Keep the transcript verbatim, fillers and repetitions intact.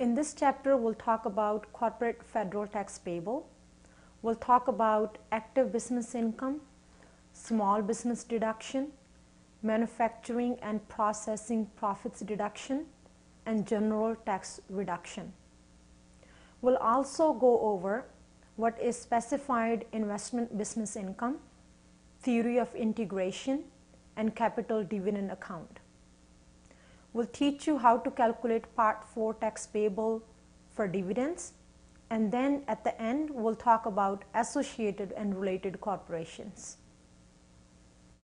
In this chapter, we'll talk about corporate federal tax payable. We'll talk about active business income, small business deduction, manufacturing and processing profits deduction, and general tax reduction. We'll also go over what is specified investment business income, theory of integration, and capital dividend account. We'll teach you how to calculate Part four tax payable for dividends, and then at the end we'll talk about associated and related corporations.